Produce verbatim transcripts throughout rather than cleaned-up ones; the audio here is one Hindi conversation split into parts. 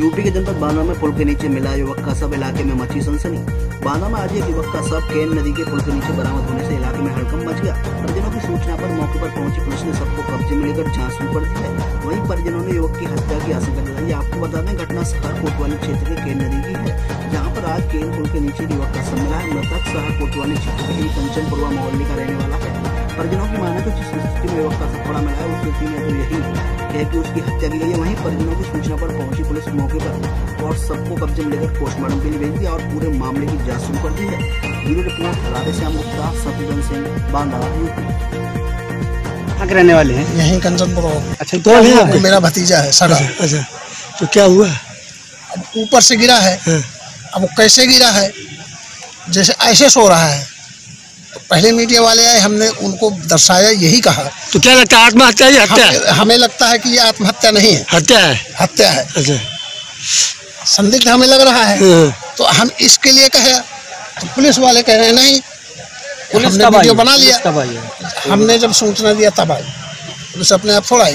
यूपी के जनपद बांदा में पुल के नीचे मिला युवक का शव, इलाके में मची सनसनी। बांदा में आज एक युवक का शव केन नदी के पुल के नीचे बरामद होने से इलाके में हड़कंप मच गया। परिजनों की सूचना पर मौके पर पहुंची पुलिस ने शव को कब्जे में लेकर जांच शुरू कर दी है। वहीं परिजनों ने युवक की हत्या की आशंका जताई। आपको बता दें, घटना शहर कोतवाली क्षेत्र के केन नदी की है, जहाँ पर आज केन पुल के नीचे युवक का शव मिला है। मृतक शहर कोतवाली क्षेत्र के कंचनपुरवा मोहल्ले का रहने वाला है। परिजनों की माने तो जिस स्थिति में युवक का शव पड़ा मिला है, उस स्थिति में तो यही है कि उसकी हत्या की गई है। वहीं परिजनों की सूचना पर पहुंची पुलिस मौके पर और सबको कब्जे में लेकर पोस्टमार्टम के लिए भेज दिया और पूरे मामले की जांच शुरू कर दी है। Bureau report Radheshyam Gupta, Shatrughan Singh, Banda, UP. कहाँ के रहने वाले हैं? यहीं कंचनपुर। अच्छा, तो है मेरा भतीजा है सगा। अच्छा, तो क्या हुआ? अब ऊपर से गिरा है। अब वो कैसे गिरा है, जैसे ऐसे सो रहा है। तो पहले मीडिया वाले आए, हमने उनको दर्शाया, यही कहा। तो क्या लगता है, आत्महत्या या हत्या? हमें, हमें लगता है कि ये आत्महत्या नहीं है, हत्या है। हत्या है। अच्छा, संदिग्ध हमें लग रहा है। तो हम इसके लिए कहे, तो पुलिस वाले कह रहे हैं नहीं, हमने वीडियो बना लिया। हमने जब सूचना दिया तब आई पुलिस, अपने आप थोड़ा आई।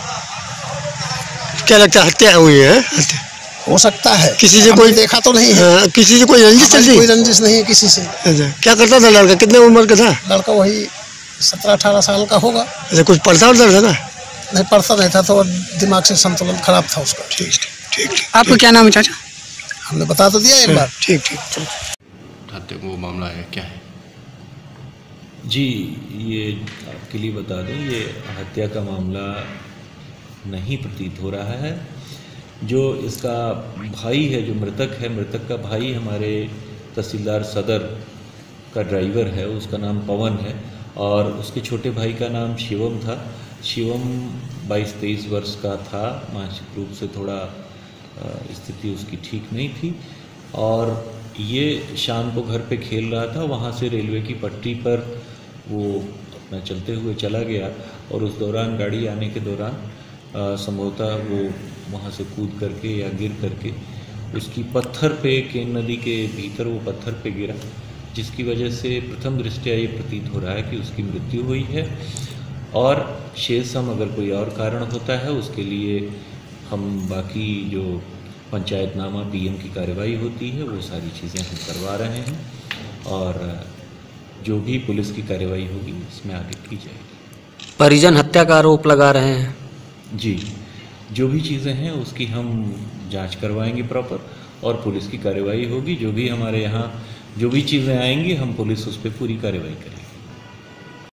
क्या लगता है, हत्या हुई है? हो सकता है, किसी से कोई देखा तो नहीं है। आ, किसी से कोई रंजिश चल रही? कोई रंजिश नहीं है किसी से। अच्छा, क्या करता था लड़का? कितने उम्र का था लड़का? वही सत्रह अठारह साल का होगा। अच्छा, कुछ पढ़ता उड़ता था ना? नहीं पढ़ता नहीं था, तो दिमाग से संतुलन खराब था उसका। ठीक ठीक ठीक। आपका क्या नाम है चाचा? हमने बता तो दिया एक बार। ठीक ठीक। हत्या वो मामला है, क्या है? जी, ये आपके लिए बता दें, ये हत्या का मामला नहीं प्रतीत हो रहा है। जो इसका भाई है, जो मृतक है, मृतक का भाई हमारे तहसीलदार सदर का ड्राइवर है, उसका नाम पवन है, और उसके छोटे भाई का नाम शिवम था। शिवम बाईस तेईस वर्ष का था, मानसिक रूप से थोड़ा स्थिति उसकी ठीक नहीं थी, और ये शाम को घर पे खेल रहा था। वहाँ से रेलवे की पटरी पर वो अपना चलते हुए चला गया, और उस दौरान गाड़ी आने के दौरान संभवतः वो वहाँ से कूद करके या गिर करके उसकी पत्थर पे, केन नदी के भीतर वो पत्थर पे गिरा, जिसकी वजह से प्रथम दृष्टया ये प्रतीत हो रहा है कि उसकी मृत्यु हुई है। और शेषम अगर कोई और कारण होता है, उसके लिए हम बाकी जो पंचायतनामा पीएम की कार्रवाई होती है, वो सारी चीज़ें हम करवा रहे हैं, और जो भी पुलिस की कार्रवाई होगी इसमें आगे की जाएगी। परिजन हत्या का आरोप लगा रहे हैं। जी, जो भी चीज़ें हैं उसकी हम जांच करवाएंगे प्रॉपर, और पुलिस की कार्रवाई होगी। जो भी हमारे यहाँ जो भी चीज़ें आएंगी, हम पुलिस उस पर पूरी कार्रवाई करेंगे।